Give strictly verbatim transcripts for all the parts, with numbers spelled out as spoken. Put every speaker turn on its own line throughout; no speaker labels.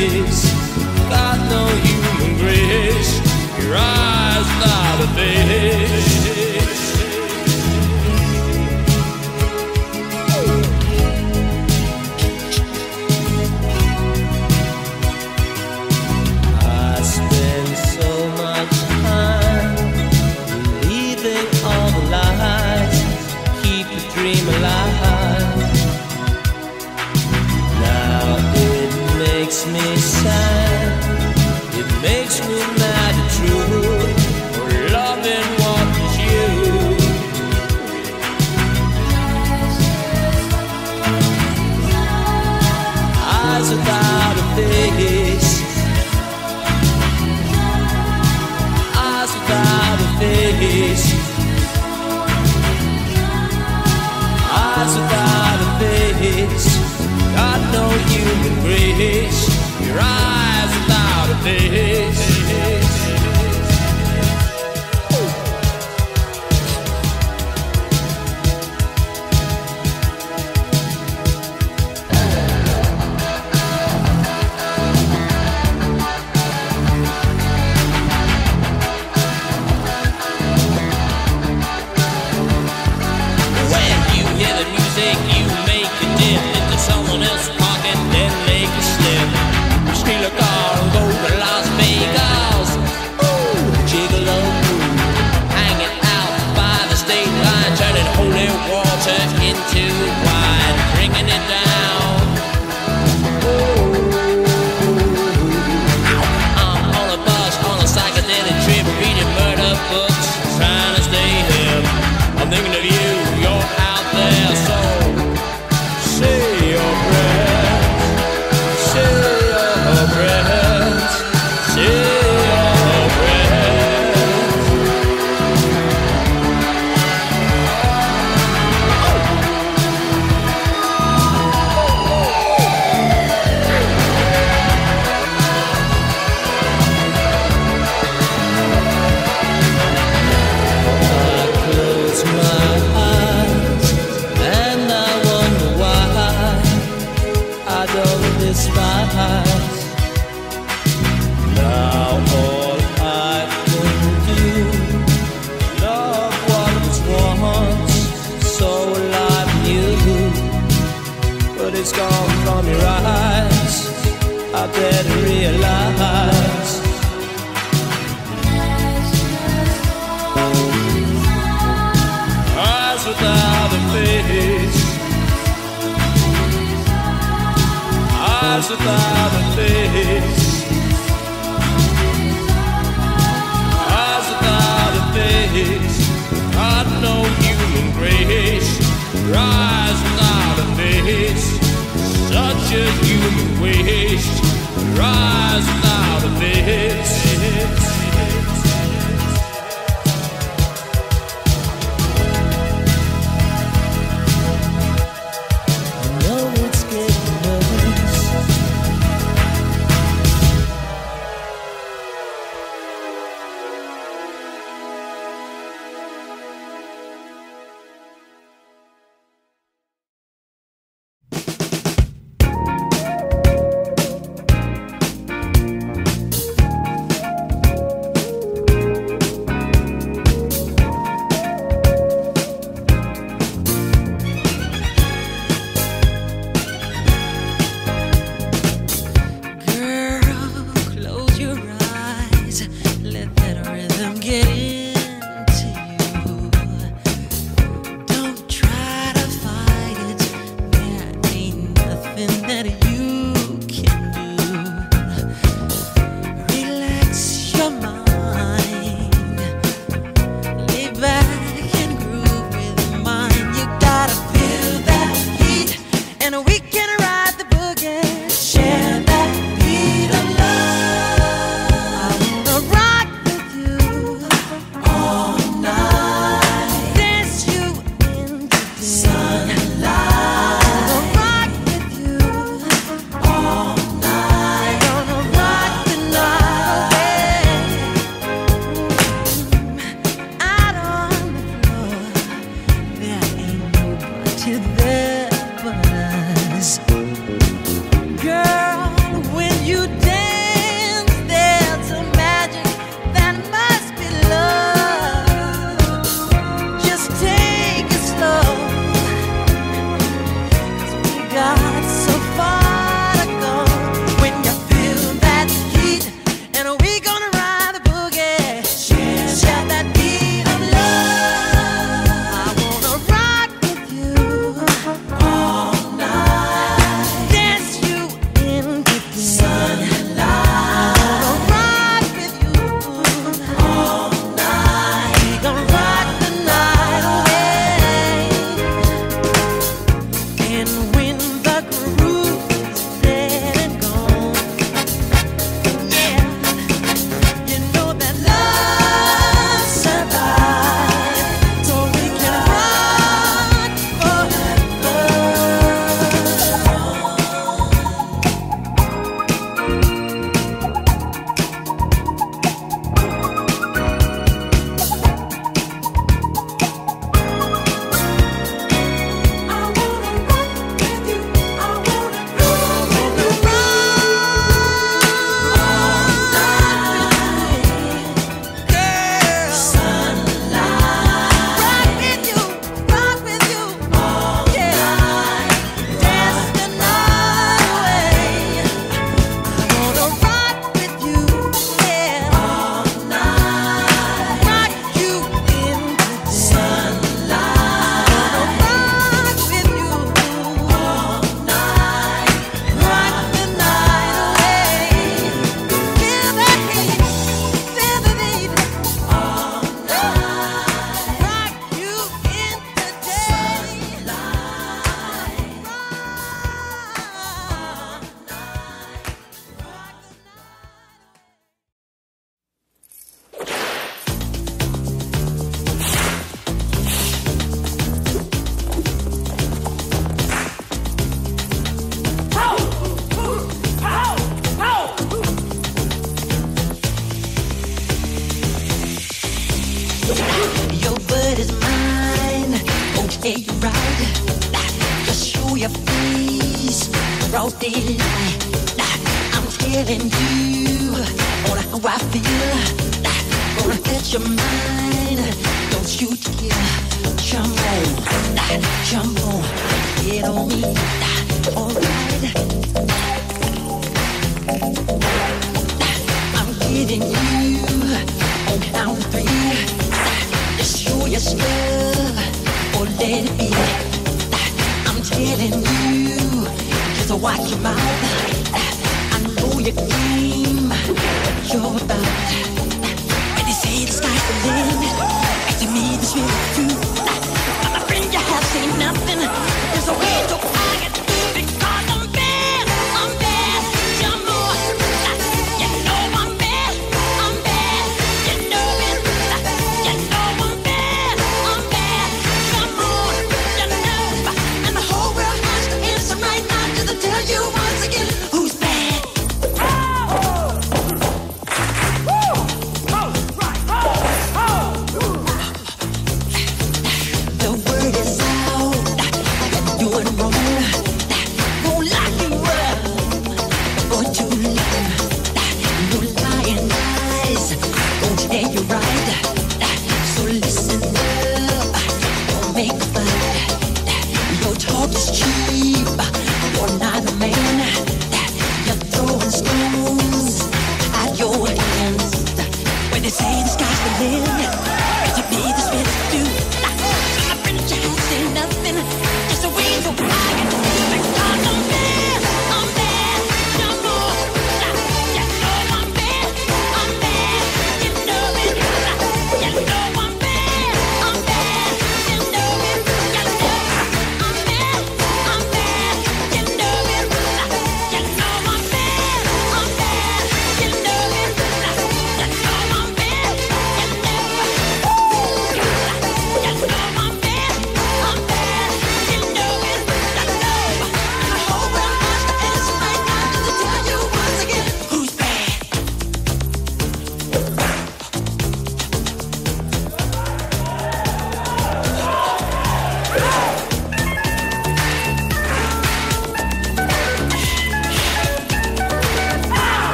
face, got no human grace. Your eyes without a face. I spend so much time believing all the lies, keep the dream alive. Now it makes me sad, it makes me mad and true, for loving what is you. Eyes without a face, eyes without a face, eyes without a face, got no human grace. Your eyes without a face. When you hear the music, you make a dip into someone else's pocket, then make a slip. Steal a car and go to Las Vegas. Ooh, gigolo, hanging out by the state line, turning holy water into wine, bringing it down. Ooh, I'm on a bus, on a psychedelic trip, reading murder books, trying to stay hip. I'm thinking of you, you're out there, so say your prayers, say your prayers, say your prayers. I close my eyes and I wonder why I don't despise. Now all I can do, love what was once so alive in you, but it's gone from your eyes. I better realize. Eyes without a face, eyes without a face, eyes without a face, got no human grace. Your eyes without a face, such a human waste. Your eyes without a face. I know it's getting nervous.
got so far to go. When you feel that heat, and we gonna ride the boogie, share that beat of love. I wanna rock with you all night, dance you into the sunlight. I wanna rock with you all night. We gonna rock the night away. And when the groove is dead and gone, yeah, you know that love survives, so we can rock forever. I wanna rock with you. I wanna groove with you. All night, girl. Sunlight. Rock with you, rock with you. All night, dance the night away. I wanna rock with you, yeah. All night, rock you into the sunlight. I wanna rock with you all night, rock the night away. Feel the heat, feel the beat. All night, rock you into daylight. Your word is mine. Okay, you're right. Just show your face, broad daylight. I'm telling you on how I feel. Gonna set your mind. Don't you dare jump on, jump on, get on me. Alright, I'm getting you on count three. Just show your stuff or let it be. I'm telling you, just watch your mouth. I know your game, what you're about. When they say the sky's the limit, and to me this really true. I'm a friend, you have seen nothing. There's a way to hide it because I'm bad, I'm bad. Jump on, you know I'm bad, I'm bad. You know it, you know I'm bad, I'm bad. Jump on, you know, and the whole world has to answer right now to the tell you once again who's bad. The word is out, you're doing wrong.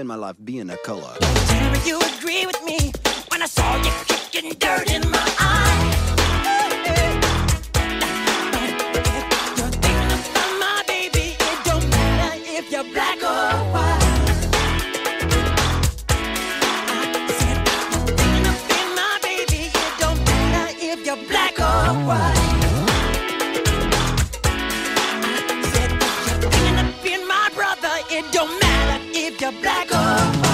spend my life being a color.
Tell me you agree with me when I saw you kicking dirt in my eye. You're thinking about my baby. It don't matter if you're black or white. I said you're thinking about my baby. It don't matter if you're black or white. I said you're thinking about my brother. It don't matter if you're black or white.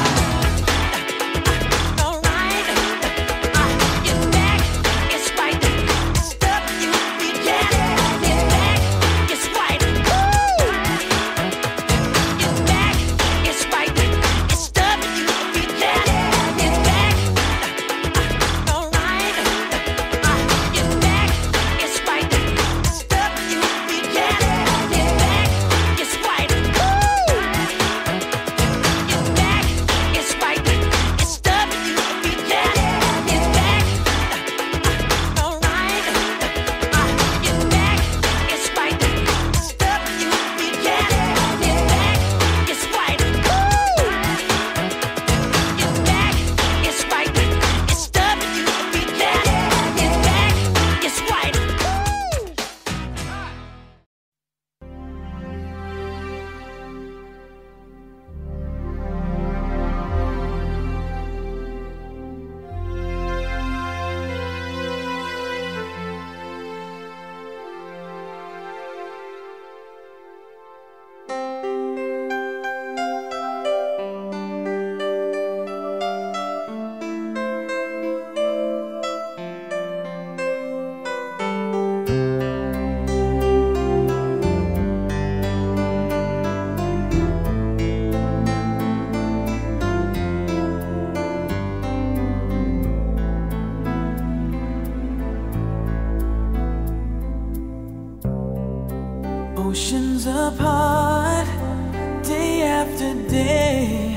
Oceans apart, day after day,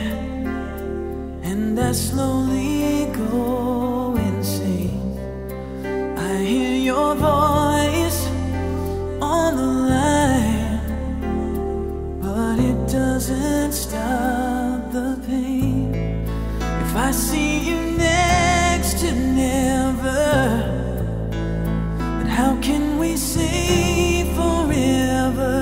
and I slowly go insane. I hear your voice on the line, but it doesn't stop the pain. If I see you next to never, then how can we say forever?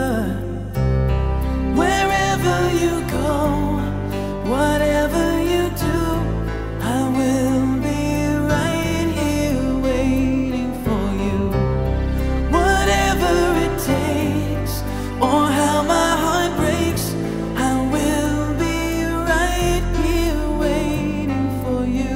Wherever you go, whatever you do, I will be right here waiting for you. Whatever it takes, or how my heart breaks, I will be right here waiting for you.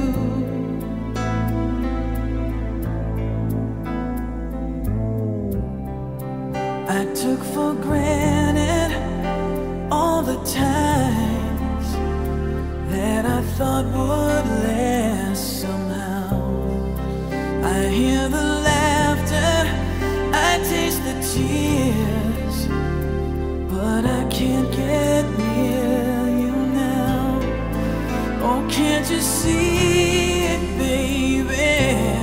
I took for granted all the times that I thought would last somehow. I hear the laughter, I taste the tears, but I can't get near you now. Oh, can't you see it, baby?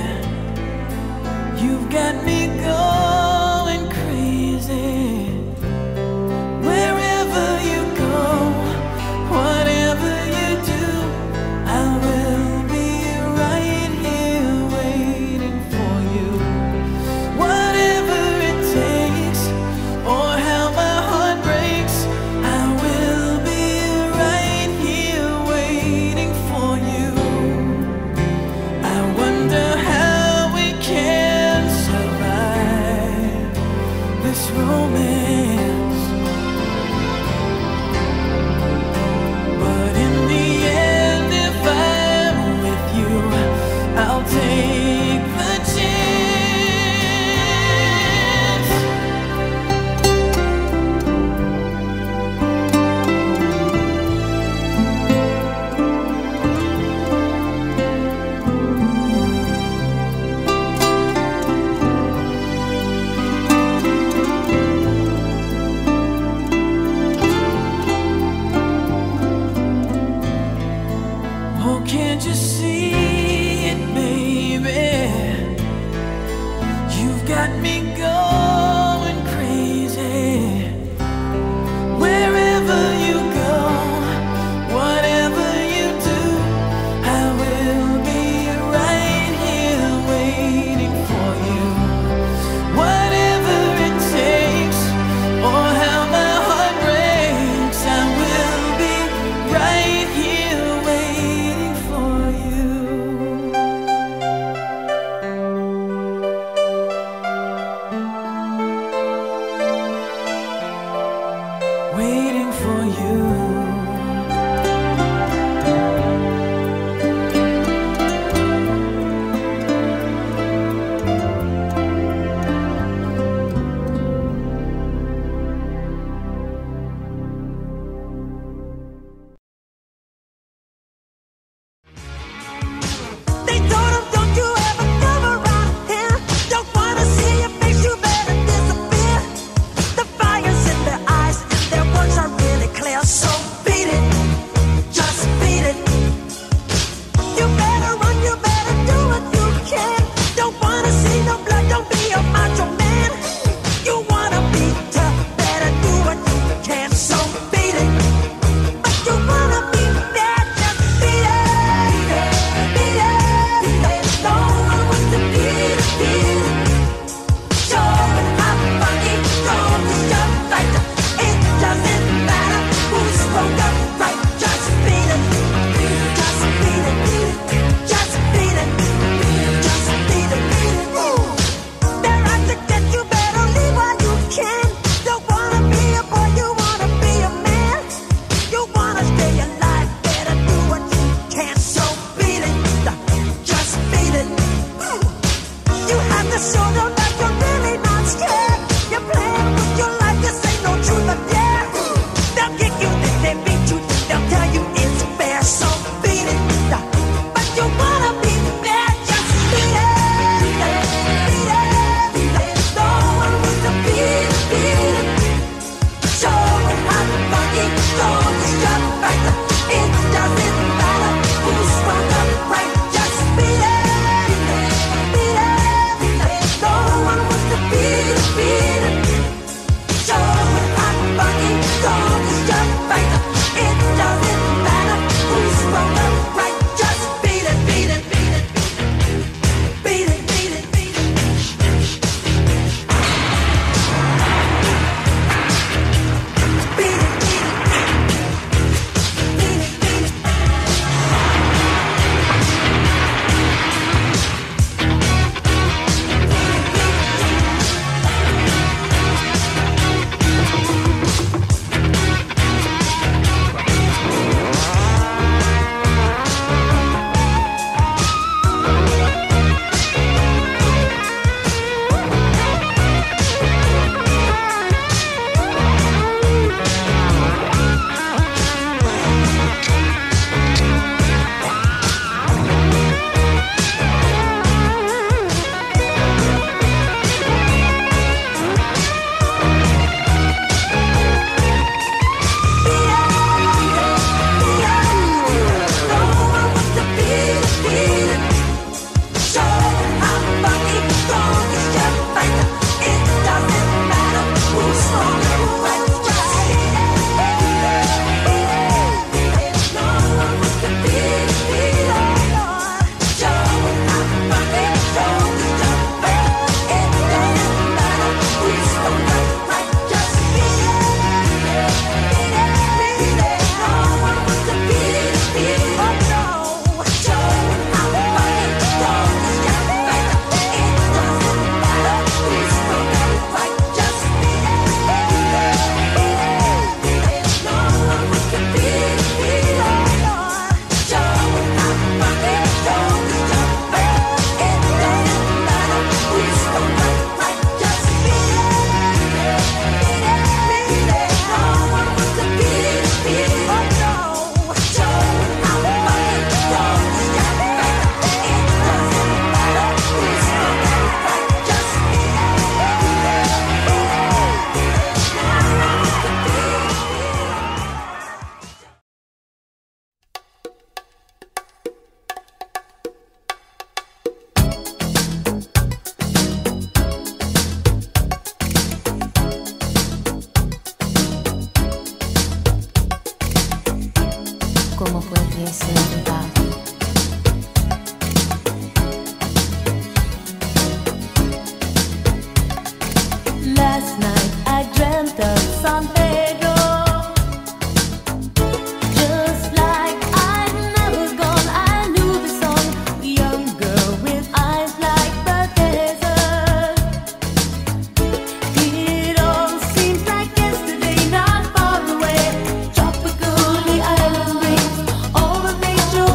You've got me going crazy. Wherever you go, whatever you do, I will be right here waiting for you. Whatever it takes, or how my heart breaks, I will be right here waiting for you. I wonder how we can survive this romance, but in the end, if I'm with you, I'll take the chance.
All the nature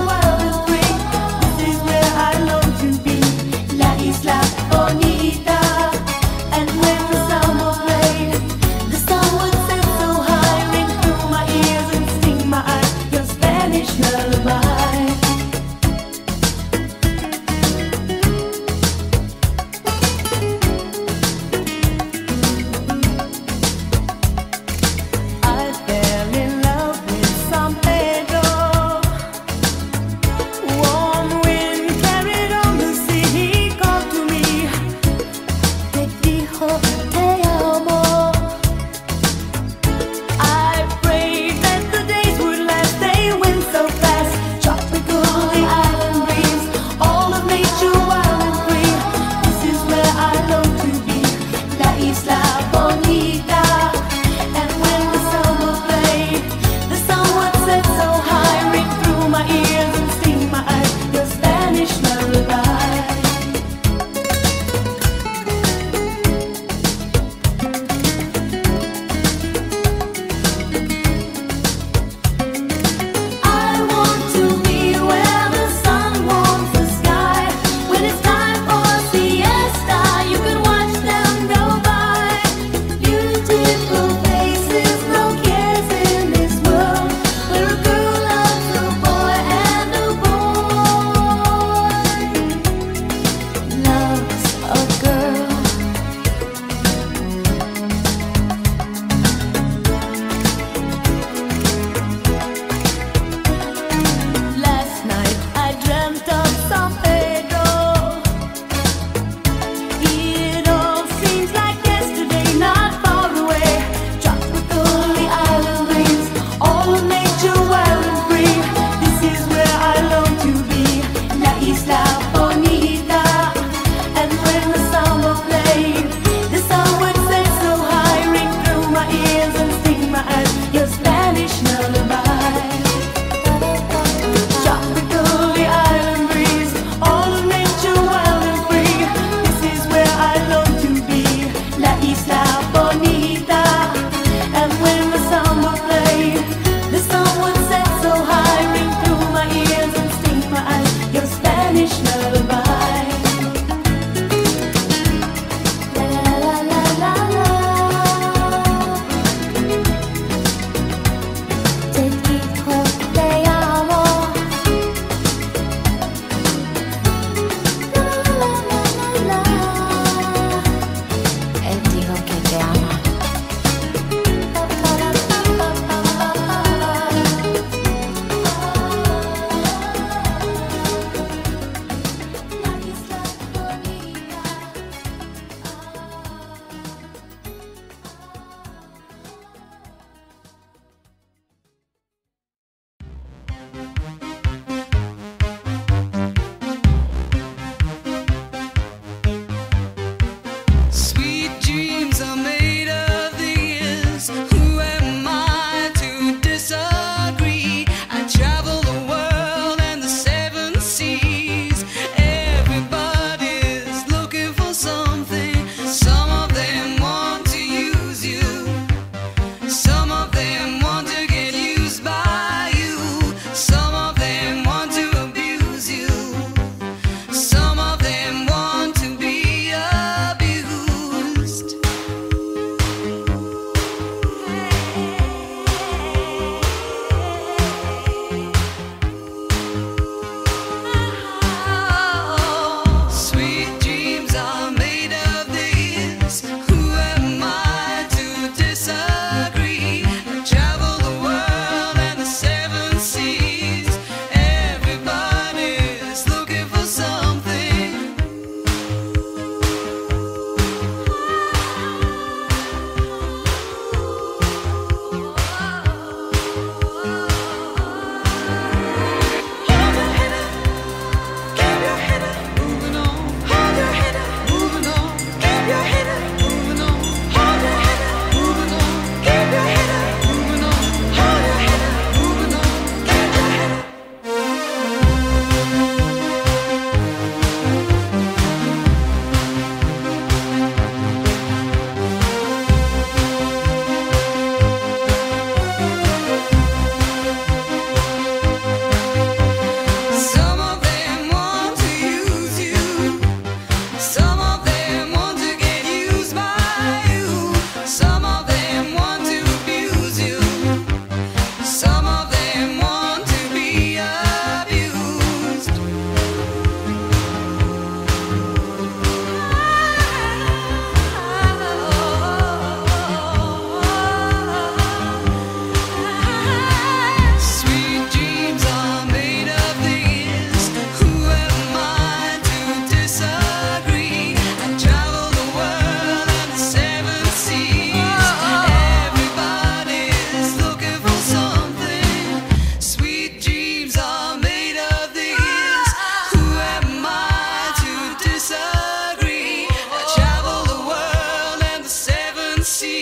can see